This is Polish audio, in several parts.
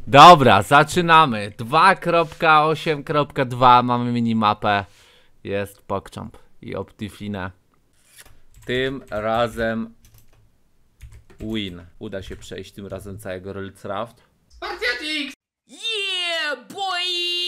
Dobra, zaczynamy. 2.8.2 mamy minimapę. Jest PogChamp i Optifine. Tym razem win. Uda się przejść tym razem całego Rolls-Raft. Spartiatix! Yeah, boy!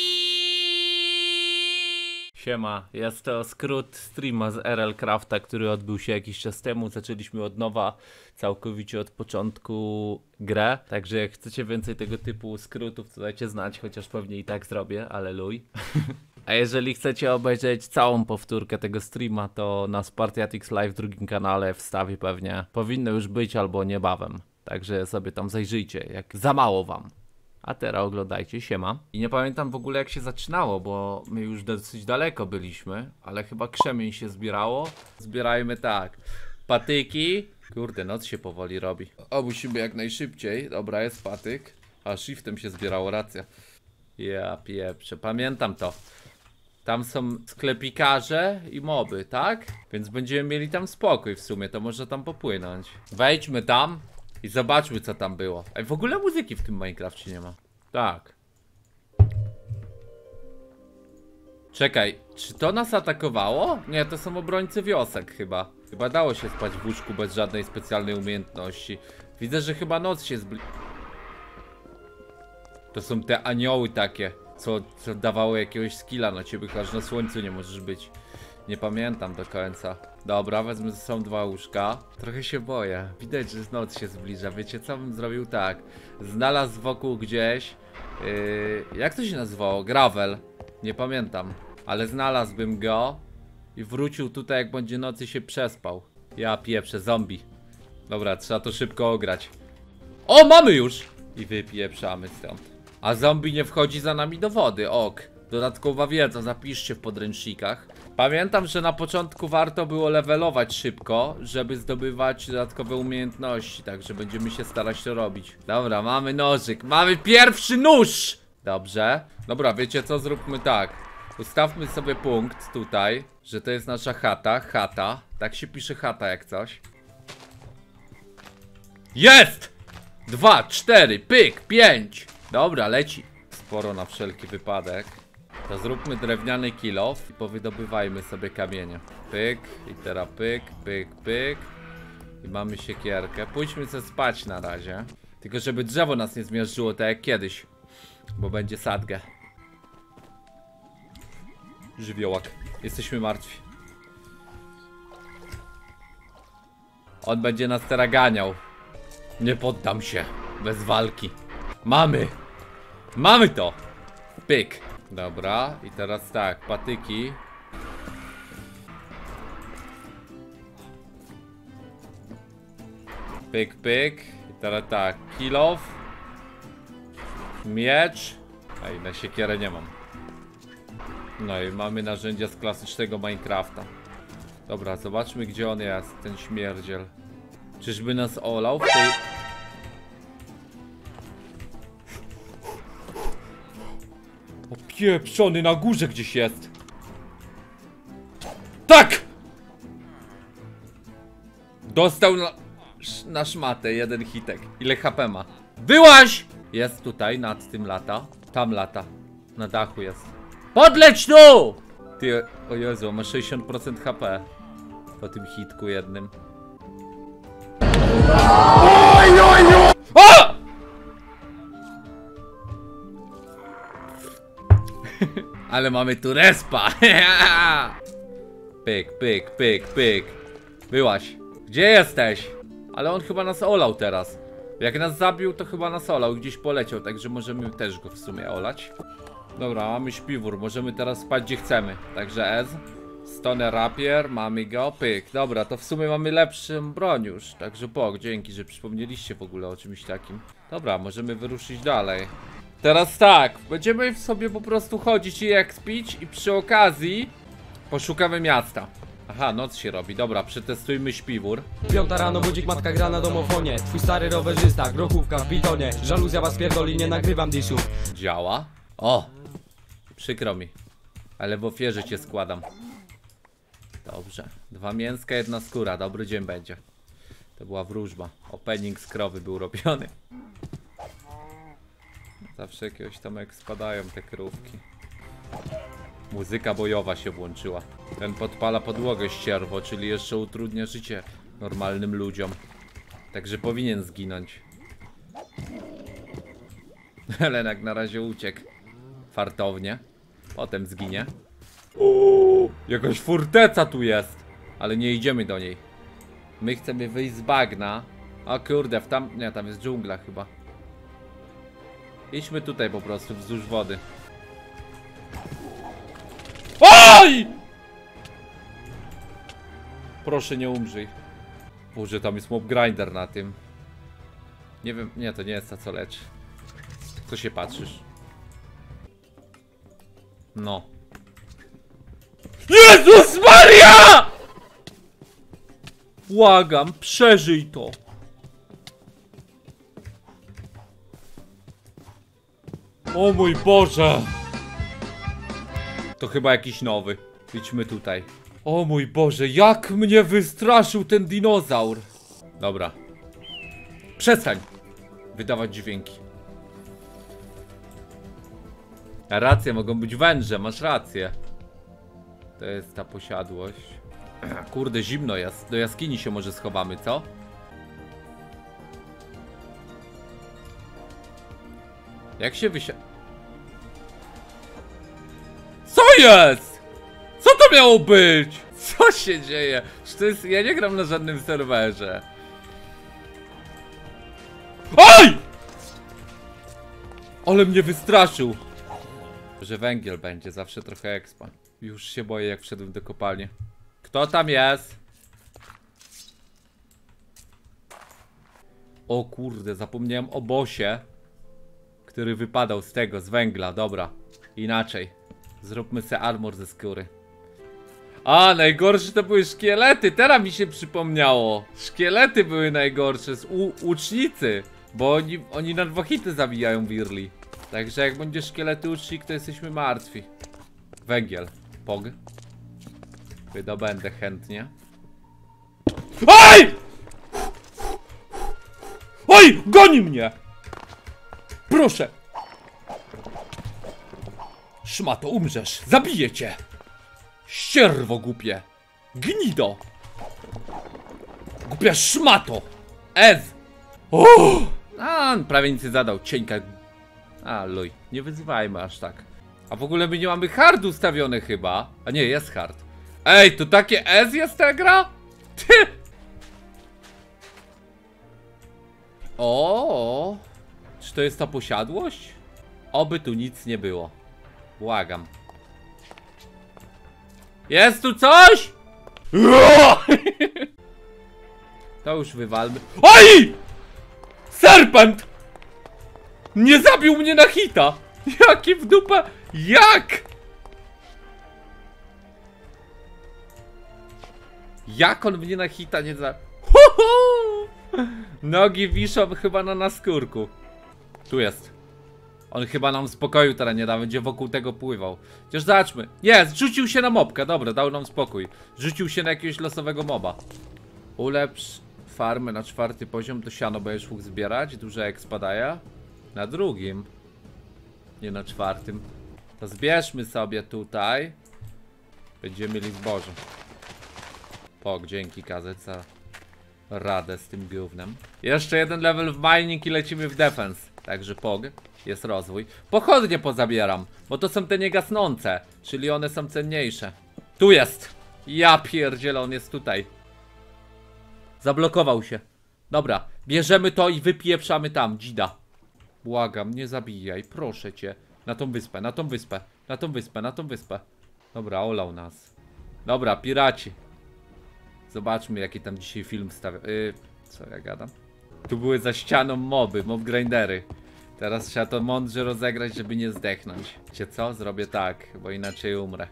Siema, jest to skrót streama z RL Crafta, który odbył się jakiś czas temu. Zaczęliśmy od nowa, całkowicie od początku grę. Także jak chcecie więcej tego typu skrótów, to dajcie znać, chociaż pewnie i tak zrobię, ale luj. A jeżeli chcecie obejrzeć całą powtórkę tego streama, to na Spartiatix Live w drugim kanale wstawię pewnie. Powinno już być albo niebawem. Także sobie tam zajrzyjcie, jak za mało wam. A teraz oglądajcie, siema. I nie pamiętam w ogóle jak się zaczynało, bo my już dosyć daleko byliśmy, ale chyba krzemień się zbierało. Zbierajmy tak, patyki. Kurde, noc się powoli robi. O, musimy jak najszybciej. Dobra, jest patyk. A shiftem się zbierało, racja. Ja pieprzę, pamiętam to. Tam są sklepikarze i moby, tak? Więc będziemy mieli tam spokój w sumie, to można tam popłynąć. Wejdźmy tam i zobaczmy co tam było. Ej, w ogóle muzyki w tym Minecrafcie nie ma. Tak. Czekaj, czy to nas atakowało? Nie, to są obrońcy wiosek chyba. Chyba dało się spać w łóżku bez żadnej specjalnej umiejętności. Widzę, że chyba noc się To są te anioły takie, co dawało jakiegoś skilla na ciebie, aż na słońcu nie możesz być. Nie pamiętam do końca. Dobra, wezmę ze sobą 2 łóżka. Trochę się boję. Widać, że noc się zbliża. Wiecie co bym zrobił? Tak. Znalazł wokół gdzieś. Jak to się nazywało? Gravel. Nie pamiętam. Ale znalazłbym go. I wrócił tutaj, jak będzie nocy, się przespał. Ja pieprzę, zombie. Dobra, trzeba to szybko ograć. O, mamy już! I wypieprzamy stąd. A zombie nie wchodzi za nami do wody. Ok. Dodatkowa wiedza, zapiszcie w podręcznikach. Pamiętam, że na początku warto było levelować szybko, żeby zdobywać dodatkowe umiejętności. Także będziemy się starać to robić. Dobra, mamy nożyk. Mamy pierwszy nóż! Dobrze. Dobra, wiecie co? Zróbmy tak. Ustawmy sobie punkt tutaj, że to jest nasza chata. Chata. Tak się pisze chata jak coś. Jest! 2, 4, pyk, 5. Dobra, leci. Sporo na wszelki wypadek. To zróbmy drewniany kilof i powydobywajmy sobie kamienie. Pyk, i teraz pyk, pyk, pyk. I mamy siekierkę. Pójdźmy sobie spać na razie. Tylko żeby drzewo nas nie zmiażdżyło tak jak kiedyś. Bo będzie sadgę. Żywiołak. Jesteśmy martwi. On będzie nas teraz ganiał. Nie poddam się. Bez walki. Mamy! Mamy to! Pyk. Dobra, i teraz tak, patyki. Pyk, pyk. I teraz tak, kilof. Miecz. A i na siekierę nie mam. No i mamy narzędzia z klasycznego Minecrafta. Dobra, zobaczmy gdzie on jest, ten śmierdziel. Czyżby nas olał w tej... O pieprzony, na górze gdzieś jest. Tak! Dostał na szmatę, 1 hitek. Ile HP ma? Wyłaź! Jest tutaj, nad tym lata. Tam lata. Na dachu jest. Podleć tu! Ty, o Jezu, ma 60% HP. Po tym hitku jednym. O! Ale mamy tu respa. Pyk, pyk, pyk, pyk. Byłaś. Gdzie jesteś? Ale on chyba nas olał teraz. Jak nas zabił, to chyba nas olał. Gdzieś poleciał, także możemy też go w sumie olać. Dobra, mamy śpiwór. Możemy teraz spać gdzie chcemy. Także Ez. Stone Rapier, mamy go. Pyk. Dobra, to w sumie mamy lepszą broń już. Także Bog, dzięki, że przypomnieliście w ogóle o czymś takim. Dobra, możemy wyruszyć dalej. Teraz tak, będziemy sobie po prostu chodzić i expić i przy okazji poszukamy miasta. Aha, noc się robi, dobra, przetestujmy śpiwór. 5 rano, budzik, matka gra na domofonie. Twój stary rowerzysta, grochówka w bitonie. Żaluzja was pierdoli, nie nagrywam dishów. Działa. O! Przykro mi, ale w ofierze cię składam. Dobrze, 2 mięska, 1 skóra, dobry dzień będzie. To była wróżba, opening z krowy był robiony. Zawsze jakiegoś tam jak spadają te krówki. Muzyka bojowa się włączyła. Ten podpala podłogę ścierwo, czyli jeszcze utrudnia życie normalnym ludziom. Także powinien zginąć. Lenek na razie uciekł. Fartownie. Potem zginie. Jakaś forteca tu jest. Ale nie idziemy do niej. My chcemy wyjść z bagna. O kurde, nie, tam jest dżungla chyba. Idźmy tutaj po prostu, wzdłuż wody. OJ! Proszę nie umrzyj. Boże, tam jest mob grinder na tym. Nie wiem, nie, to nie jest ta co leczy. Co się patrzysz? No. Jezus Maria! Błagam, przeżyj to. O mój Boże. To chyba jakiś nowy. Idźmy tutaj. O mój Boże, jak mnie wystraszył ten dinozaur. Dobra. Przestań wydawać dźwięki. Rację, mogą być węże, masz rację. To jest ta posiadłość. Kurde, zimno jest. Do jaskini się może schowamy, co? Jak się Co jest? Co to miało być? Co się dzieje? To jest... Ja nie gram na żadnym serwerze. OJ! Ale mnie wystraszył. Że węgiel będzie, zawsze trochę expa. Już się boję, jak wszedłem do kopalni. Kto tam jest? O kurde, zapomniałem o bossie, który wypadał z tego, z węgla. Dobra, inaczej. Zróbmy se armor ze skóry. A, najgorsze to były szkielety. Teraz mi się przypomniało. Szkielety były najgorsze z łucznicy. Bo oni na 2 hity zabijają wirli. Także jak będzie szkielety łucznik, to jesteśmy martwi. Węgiel. Pog. Wydobędę chętnie. OJ! OJ! Goni mnie! Proszę! Szmato, umrzesz! Zabiję cię! Ścierwo głupie! Gnido! Głupia szmato! O! A, prawie nic nie zadał. Cieńka. A, luj. Nie wyzywajmy aż tak. A w ogóle my nie mamy hard ustawione chyba. A nie, jest hard. Ej, to takie S jest ta gra? Ty! O! Czy to jest ta posiadłość? Oby tu nic nie było. Błagam. Jest tu coś? To już wywalmy. OJ! Serpent! Nie zabił mnie na hita! Jaki w dupę? Jak? Jak on mnie na hita nie zabił? Nogi wiszą chyba na naskórku. Tu jest. On chyba nam spokoju teraz nie da, będzie wokół tego pływał. Chociaż zobaczmy. Jest, rzucił się na mobkę, dobra, dał nam spokój. Rzucił się na jakiegoś losowego moba. Ulepsz farmę na 4. poziom, to siano będziesz mógł zbierać. Duże expa daje. Na 2. Nie na 4. To zbierzmy sobie tutaj. Będziemy mieli zboże. Pok, dzięki Kazet za radę z tym gównem. Jeszcze 1 level w mining i lecimy w defense. Także pog, jest rozwój. Pochodnie pozabieram, bo to są te niegasnące, czyli one są cenniejsze. Tu jest! Ja pierdzielę, on jest tutaj. Zablokował się. Dobra, bierzemy to i wypieprzamy tam, dzida. Błagam, nie zabijaj, proszę cię. Na tą wyspę, na tą wyspę, na tą wyspę, na tą wyspę. Dobra, olał nas. Dobra, piraci. Zobaczmy, jaki tam dzisiaj film stawia. Co ja gadam? Tu były za ścianą moby, mob grindery. Teraz trzeba to mądrze rozegrać, żeby nie zdechnąć. Wiecie co? Zrobię tak, bo inaczej umrę.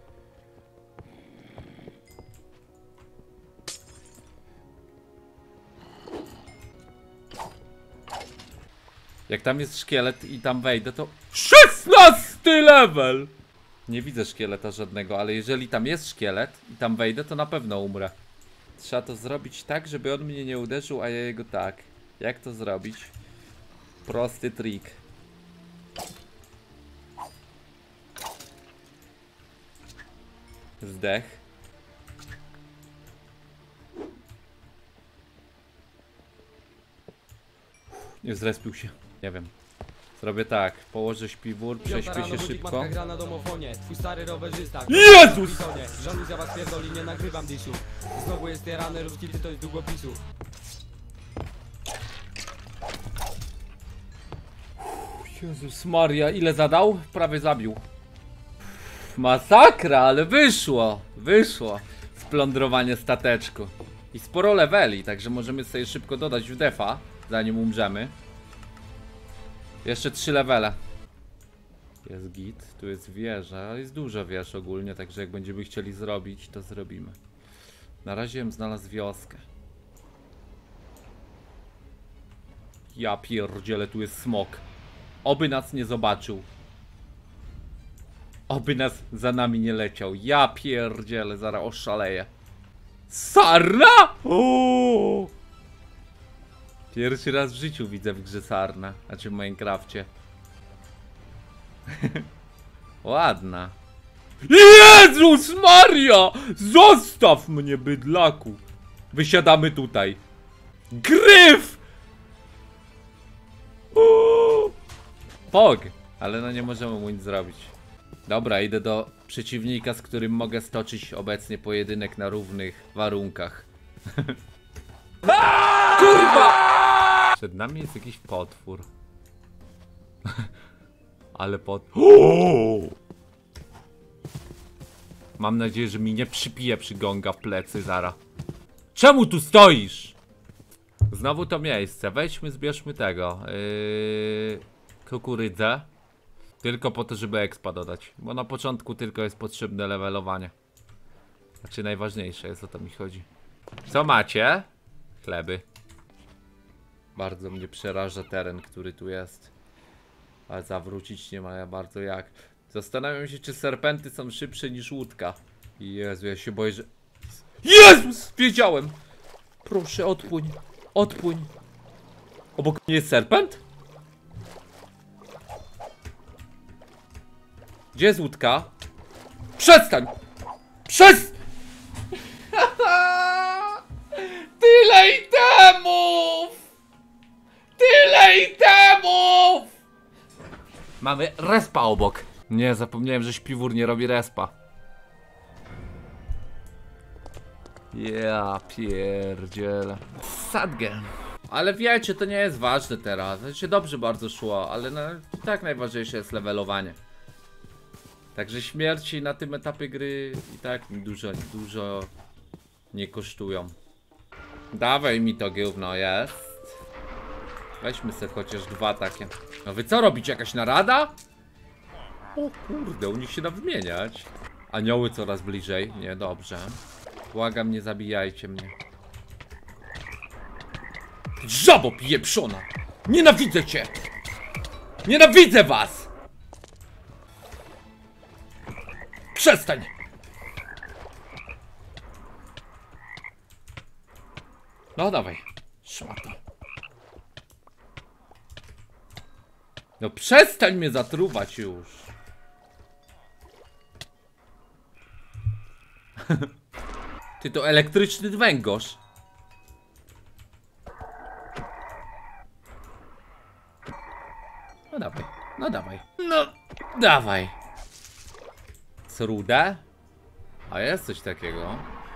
Jak tam jest szkielet i tam wejdę, to 16 level! Nie widzę szkieleta żadnego, ale jeżeli tam jest szkielet i tam wejdę, to na pewno umrę. Trzeba to zrobić tak, żeby on mnie nie uderzył, a ja jego tak. Jak to zrobić? Prosty trik. Zdech. Nie zrespił się. Nie wiem. Zrobię tak. Położę śpiwór, prześpię się szybko. Matka gra na domofonie, twój stary rowerzysta. Jezus! Żaluzja was pierdoli, nie nagrywam diszu. Znowu jest tyrany, ruski ty to jest długopisu. Jezus Maria, ile zadał? Prawie zabił. Masakra, ale wyszło. Wyszło. Splądrowanie stateczku. I sporo leveli, także możemy sobie szybko dodać w defa, zanim umrzemy. Jeszcze 3 levele. Jest git, tu jest wieża, ale jest dużo wież ogólnie, także jak będziemy chcieli zrobić, to zrobimy. Na razie bym znalazł wioskę. Ja pierdzielę, tu jest smok. Oby nas nie zobaczył. Oby nas za nami nie leciał. Ja pierdzielę, zaraz oszaleję. Sarna! Uuu! Pierwszy raz w życiu widzę w grze sarna. Znaczy w Minecrafcie. Ładna. Jezus Maria! Zostaw mnie, bydlaku! Wysiadamy tutaj. Gryf! Pog! Ale no nie możemy mu nic zrobić. Dobra, idę do przeciwnika, z którym mogę stoczyć obecnie pojedynek na równych warunkach. Kurwa! Przed nami jest jakiś potwór. Ale mam nadzieję, że mi nie przypije przygonga w plecy zara. Czemu tu stoisz? Znowu to miejsce. Weźmy, zbierzmy tego. Kukurydzę. Tylko po to, żeby expa dodać. Bo na początku tylko jest potrzebne levelowanie. Znaczy najważniejsze jest, o to mi chodzi. Co macie? Chleby. Bardzo mnie przeraża teren, który tu jest. Ale zawrócić nie ma bardzo jak. Zastanawiam się, czy serpenty są szybsze niż łódka. Jezu, ja się boję, że... Jezus! Wiedziałem! Proszę, odpłyń. Odpłyń. Obok mnie jest serpent? Gdzie jest łódka? Przestań! Tyle itemów! Tyle itemów! Mamy respa obok. Nie, zapomniałem, że śpiwór nie robi respa. Ja pierdzielę. Sadgę. Ale wiecie, to nie jest ważne teraz. To się dobrze bardzo szło, ale no, tak najważniejsze jest levelowanie. Także śmierci na tym etapie gry i tak mi dużo nie kosztują. Dawaj mi to gówno, jest. Weźmy sobie chociaż 2 takie. No wy co robicie? Jakaś narada? O kurde, u nich się da wymieniać. Anioły coraz bliżej. Nie, dobrze. Błagam, nie zabijajcie mnie. Żabo pieprzona! Nienawidzę cię! Nienawidzę was! Przestań! No dawaj, szmato. No przestań mnie zatruwać już. Ty to elektryczny węgorz. No dawaj, no dawaj. No, dawaj. Rudę? A jest coś takiego.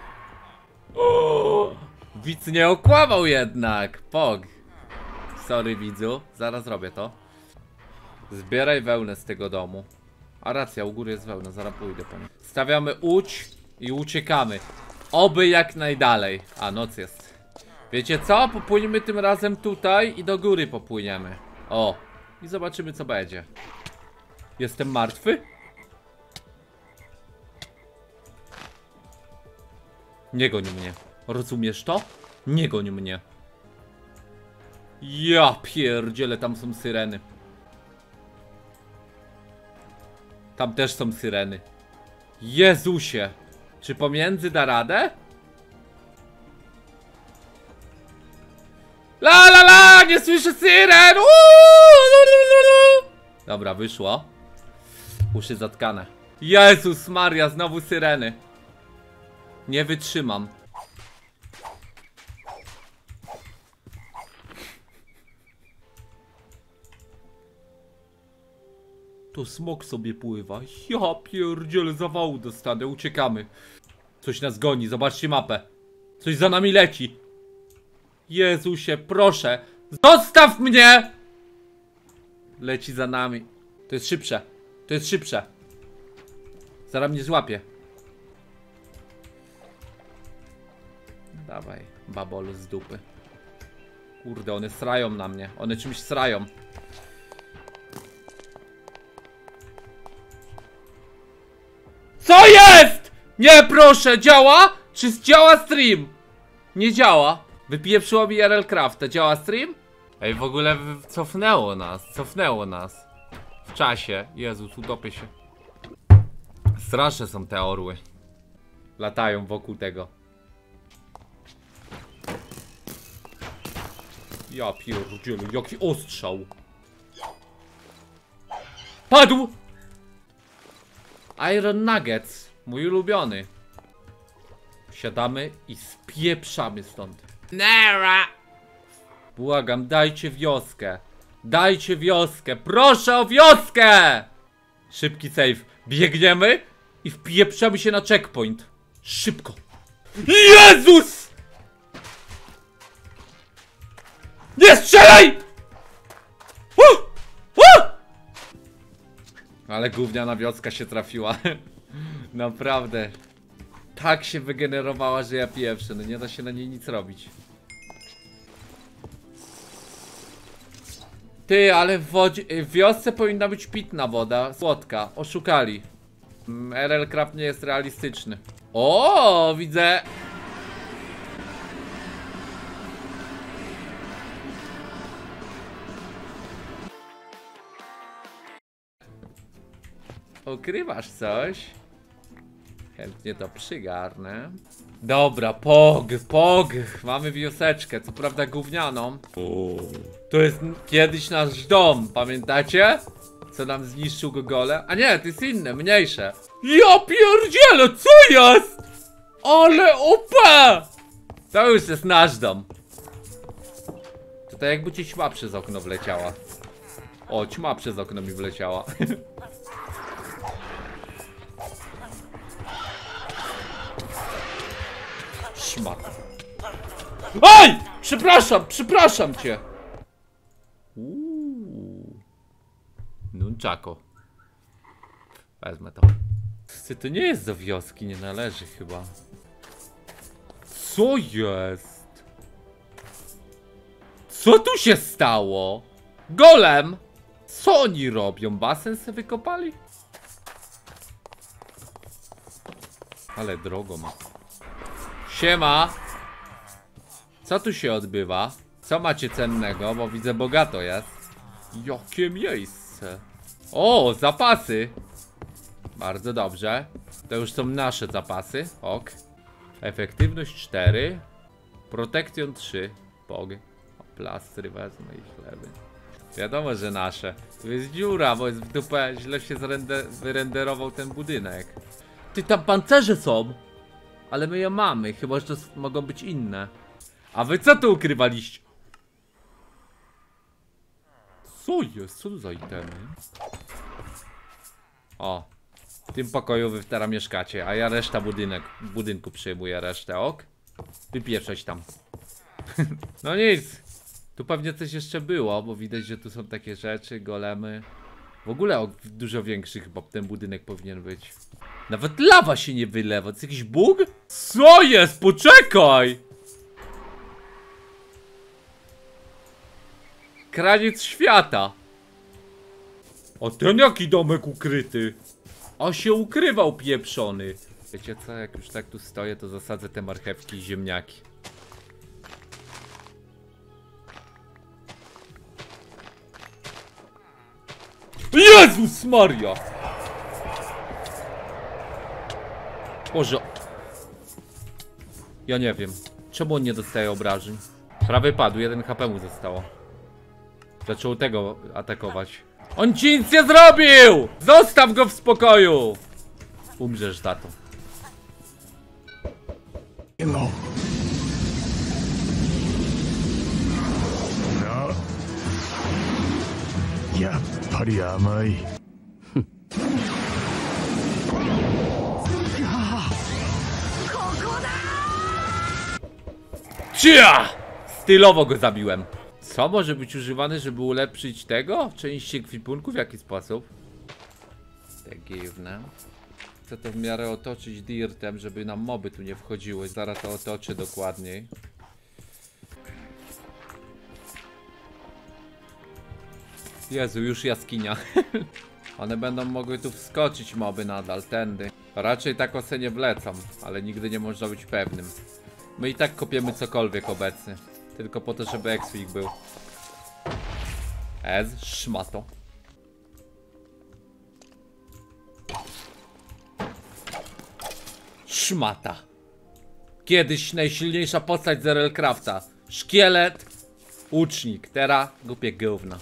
O! Widz nie okłamał jednak. Pog. Sorry widzu, zaraz robię to. Zbieraj wełnę z tego domu. A racja, u góry jest wełna, zaraz pójdę po nie. Stawiamy łódź i uciekamy. Oby jak najdalej. A noc jest. Wiecie co? Popłyniemy tym razem tutaj i do góry popłyniemy. O. I zobaczymy co będzie. Jestem martwy? Nie goń mnie. Rozumiesz to? Nie goń mnie. Ja pierdzielę, tam są syreny. Tam też są syreny. Jezusie. Czy pomiędzy da radę? La la la! Nie słyszę syren! Dobra, wyszło. Uszy zatkane. Jezus Maria, znowu syreny. Nie wytrzymam. To smok sobie pływa. Ja pierdzielę, zawału dostanę. Uciekamy. Coś nas goni, zobaczcie mapę. Coś za nami leci. Jezusie, proszę. Zostaw mnie! Leci za nami. To jest szybsze. To jest szybsze. Zaraz mnie złapie. Dawaj, babolu z dupy. Kurde, one srają na mnie. One czymś srają. Co jest? Nie, proszę, działa? Czy działa stream? Nie działa. Wypieprzyło mi RL Crafta. Działa stream? Ej, w ogóle cofnęło nas. Cofnęło nas. W czasie. Jezus, utopię się. Straszne są te orły. Latają wokół tego. Ja pierdzielę, jaki ostrzał. Padł! Iron Nuggets, mój ulubiony. Siadamy i spieprzamy stąd. Nara! Błagam, dajcie wioskę. Dajcie wioskę, proszę o wioskę! Szybki save. Biegniemy i wpieprzamy się na checkpoint. Szybko. Jezus! Nie strzelaj! Ale gówniana wioska się trafiła. Naprawdę. Tak się wygenerowała, że ja pieprzę. No nie da się na niej nic robić. Ty, ale w wiosce powinna być pitna woda. Słodka. Oszukali. RL Craft nie jest realistyczny. O, widzę. Ukrywasz coś? Chętnie to przygarnę. Dobra, pog. Mamy wioseczkę, co prawda gównianą. To jest kiedyś nasz dom, pamiętacie? Co nam zniszczył Gogole? A nie, to jest inne, mniejsze. Ja pierdzielę, co jest? Ale OP! To już jest nasz dom. To jakby ci ćma przez okno wleciała. O, ćma przez okno mi wleciała. Szmat. Oj! Przepraszam cię. Nunchako. Wezmę to. To nie jest do wioski, nie należy chyba. Co jest? Co tu się stało? Golem! Co oni robią? Basen se wykopali? Ale drogo ma. Siema! Co tu się odbywa? Co macie cennego? Bo widzę bogato jest. Jakie miejsce! O, zapasy! Bardzo dobrze. To już są nasze zapasy. Ok. Efektywność 4. Protection 3. Pog. O, plastry wezmę i chleby. Wiadomo, że nasze. Tu jest dziura, bo jest w dupę. Źle się wyrenderował ten budynek. Ty, tam pancerze są! Ale my je mamy, chyba że to mogą być inne. A wy co tu ukrywaliście? Co jest? Co to za itemy? O, w tym pokoju wy teraz mieszkacie, a ja reszta budynku przyjmuję resztę, ok? Wypieprzać tam. No nic. Tu pewnie coś jeszcze było, bo widać, że tu są takie rzeczy, golemy. W ogóle dużo większy chyba ten budynek powinien być. Nawet lawa się nie wylewa, to jest jakiś bóg? Co jest? Poczekaj! Kraniec świata. A ten jaki domek ukryty? A się ukrywał pieprzony. Wiecie co, jak już tak tu stoję, to zasadzę te marchewki i ziemniaki. Jezus Maria! Boże. Ja nie wiem. Czemu on nie dostaje obrażeń? Prawie padł, 1 HP mu zostało. Zaczął tego atakować. On ci nic nie zrobił! Zostaw go w spokoju! Umrzesz za to. のな、やっぱり甘い。 Cia! Stylowo go zabiłem. Co może być używane, żeby ulepszyć tego? Część ekwipunku? W jaki sposób? Te dziwne. Chcę to w miarę otoczyć dirtem, żeby nam moby tu nie wchodziły. Zaraz to otoczę dokładniej. Jezu, już jaskinia. One będą mogły tu wskoczyć moby nadal, tędy. Raczej tak ose nie wlecą, ale nigdy nie można być pewnym. My i tak kopiemy cokolwiek obecnie. Tylko po to, żeby X-Wing był. Szmato. Szmata. Kiedyś najsilniejsza postać z RL Crafta. Szkielet. Łucznik. Teraz głupie gówno.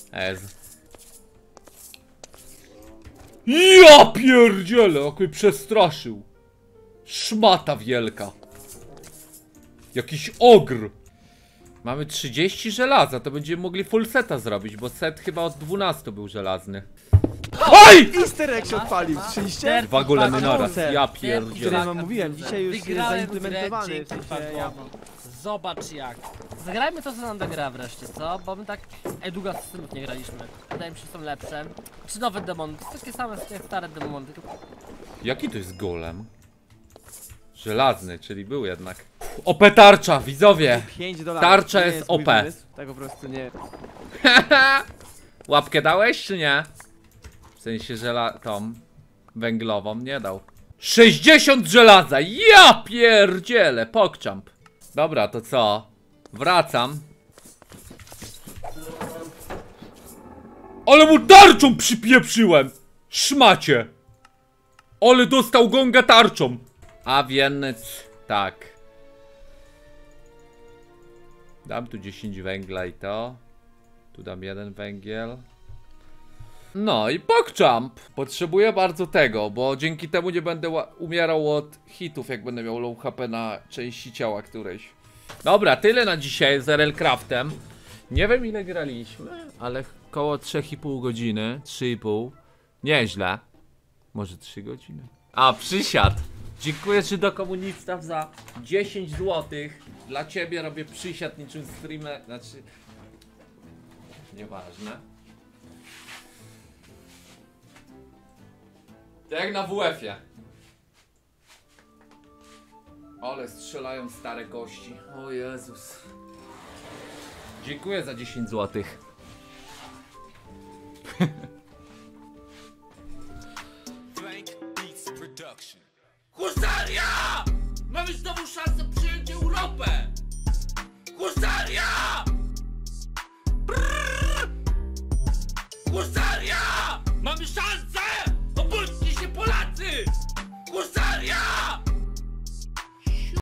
Ja pierdzielę, jak mnie przestraszył. Szmata wielka. Jakiś ogr. Mamy 30 żelaza, to będziemy mogli full seta zrobić, bo set chyba od 12 był żelazny. OJ! Easter egg się odpalił, słyszeliście? Dwa golemy naraz, ja Który pierdzielę. wam mówiłem, dzisiaj już jest Wygrałem zaimplementowany. grę W dzięki sensie ja... Pawłowi. Zobacz jak. Zagrajmy to, co nam gra wreszcie, co? Bo my tak Eduga stylów nie graliśmy. Wydaje mi się, że są lepsze. Czy nowe demony? To są takie same jak stare demony, tylko... Jaki to jest golem? Żelazny, czyli był jednak. OP tarcza, widzowie! $5. Tarcza To nie jest mój OP. pomysł, tak po prostu nie. Łapkę dałeś czy nie? W sensie tą węglową nie dał. 60 żelaza! Ja pierdzielę! Pokczamp. Dobra, to co? Wracam. Ale mu tarczą przypieprzyłem! Szmacie! Ale dostał gonga tarczą! A więc tak. Dam tu 10 węgla i to. Tu dam 1 węgiel. No i PogChamp. Potrzebuję bardzo tego, bo dzięki temu nie będę umierał od hitów, jak będę miał low HP na części ciała którejś. Dobra, tyle na dzisiaj z RL Craftem. Nie wiem ile graliśmy, ale koło 3,5 godziny. 3,5. Nieźle. Może 3 godziny. A, przysiad. Dziękuję Ci do komunistów za 10 zł. Dla Ciebie robię przysiad niczym streamer. Znaczy... Nieważne. To jak na WF-ie. Ale strzelają stare kości. O Jezus. Dziękuję za 10 zł. Husaria! Mamy znowu szansę przyjąć Europę! Husaria! Brrr! Husaria! Mamy szansę! Obudźcie się Polacy! Husaria!